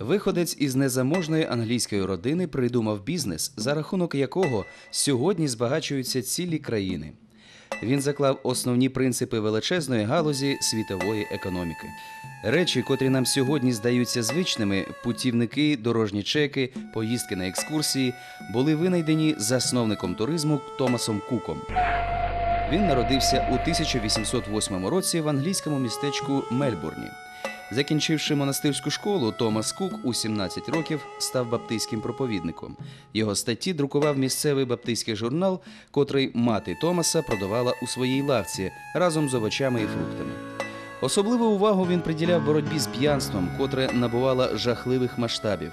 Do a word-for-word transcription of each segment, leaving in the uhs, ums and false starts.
Виходець із незаможної англійської родини придумав бізнес, за рахунок якого сьогодні збагачуються цілі країни. Він заклав основні принципи величезної галузі світової економіки. Речі, котрі нам сьогодні здаються звичними – путівники, дорожні чеки, поїздки на екскурсії – були винайдені засновником туризму Томасом Куком. Він народився у тисяча вісімсот восьмому році в англійському містечку Мельбурні. Закінчивши монастирську школу, Томас Кук у сімнадцять років став баптистським проповідником. Його статті друкував місцевий баптистський журнал, котрий мати Томаса продавала у своїй лавці разом з овочами і фруктами. Особливу увагу він приділяв боротьбі з п'янством, котре набувало жахливих масштабів.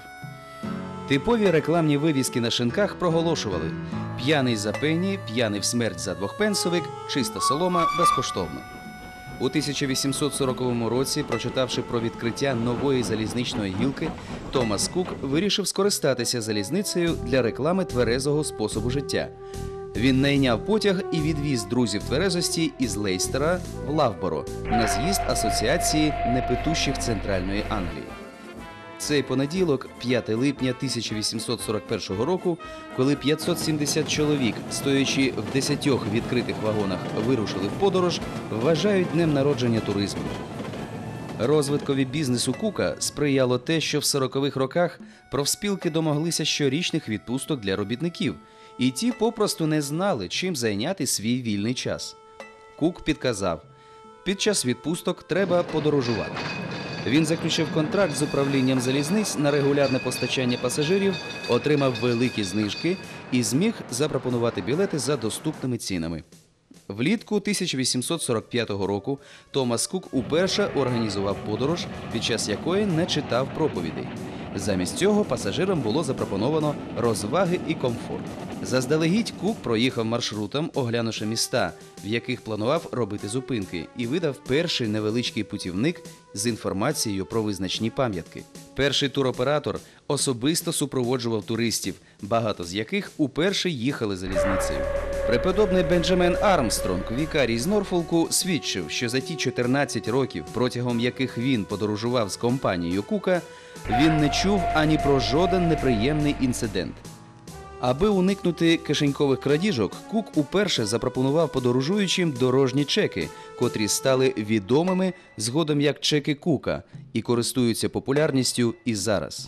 Типові рекламні вивіски на шинках проголошували: «П'яний за пенні, п'яний в смерть за двохпенсовик, чиста солома безкоштовно». У тисяча вісімсот сороковому році, прочитавши про відкриття нової залізничної гілки, Томас Кук вирішив скористатися залізницею для реклами тверезого способу життя. Він найняв потяг і відвіз друзів тверезості із Лейстера в Лавборо на з'їзд Асоціації непитущих Центральної Англії. Цей понеділок, п'яте липня тисяча вісімсот сорок першого року, коли п'ятсот сімдесят чоловік, стоячи в десятьох відкритих вагонах, вирушили в подорож, вважають днем народження туризму. Розвиткові бізнесу Кука сприяло те, що в сорокових роках профспілки домоглися щорічних відпусток для робітників, і ті попросту не знали, чим зайняти свій вільний час. Кук підказав: під час відпусток треба подорожувати. Він заключив контракт з управлінням залізниць на регулярне постачання пасажирів, отримав великі знижки і зміг запропонувати білети за доступними цінами. Влітку тисяча вісімсот сорок п'ятого року Томас Кук уперше організував подорож, під час якої не читав проповідей. Замість цього пасажирам було запропоновано розваги і комфорт. Заздалегідь Кук проїхав маршрутом, оглянувши міста, в яких планував робити зупинки, і видав перший невеличкий путівник з інформацією про визначні пам'ятки. Перший туроператор особисто супроводжував туристів, багато з яких уперше їхали залізницею. Преподобний Бенджамен Армстронг, вікарій з Норфолку, свідчив, що за ті чотирнадцять років, протягом яких він подорожував з компанією Кука, він не чув ані про жоден неприємний інцидент. Аби уникнути кишенькових крадіжок, Кук уперше запропонував подорожуючим дорожні чеки, котрі стали відомими згодом як чеки Кука і користуються популярністю і зараз.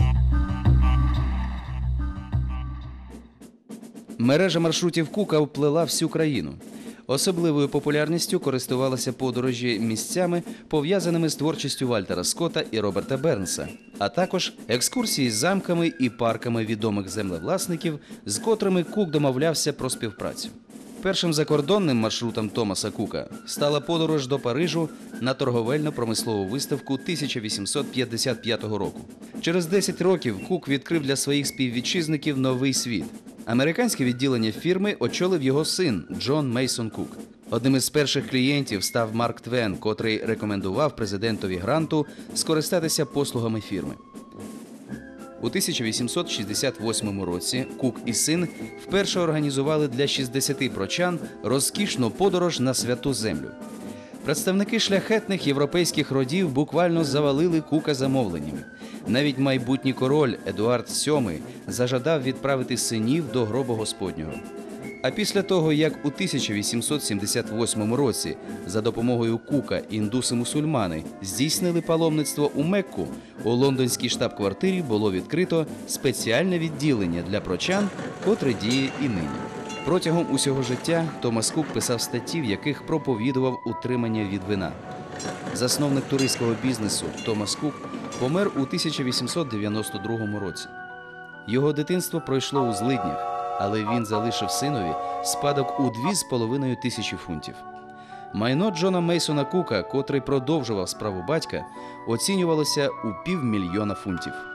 Мережа маршрутів Кука вплила всю країну. Особливою популярністю користувалися подорожі місцями, пов'язаними з творчістю Вальтера Скотта і Роберта Бернса, а також екскурсії з замками і парками відомих землевласників, з котрими Кук домовлявся про співпрацю. Першим закордонним маршрутом Томаса Кука стала подорож до Парижу на торговельно-промислову виставку тисяча вісімсот п'ятдесят п'ятого року. Через десять років Кук відкрив для своїх співвітчизників новий світ. Американське відділення фірми очолив його син Джон Мейсон Кук. Одним із перших клієнтів став Марк Твен, котрий рекомендував президентові Гранту скористатися послугами фірми. У тисяча вісімсот шістдесят восьмому році Кук і син вперше організували для шістдесяти прочан розкішну подорож на Святу Землю. Представники шляхетних європейських родів буквально завалили Кука замовленнями. Навіть майбутній король Едуард сьомий зажадав відправити синів до гробу Господнього. А після того, як у тисяча вісімсот сімдесят восьмому році за допомогою Кука індуси-мусульмани здійснили паломництво у Мекку, у лондонській штаб-квартирі було відкрито спеціальне відділення для прочан, котре діє і нині. Протягом усього життя Томас Кук писав статті, в яких проповідував утримання від вина. Засновник туристського бізнесу Томас Кук помер у тисяча вісімсот дев'яносто другому році. Його дитинство пройшло у злиднях, але він залишив синові спадок у дві з половиною тисячі фунтів. Майно Джона Мейсона Кука, котрий продовжував справу батька, оцінювалося у півмільйона фунтів.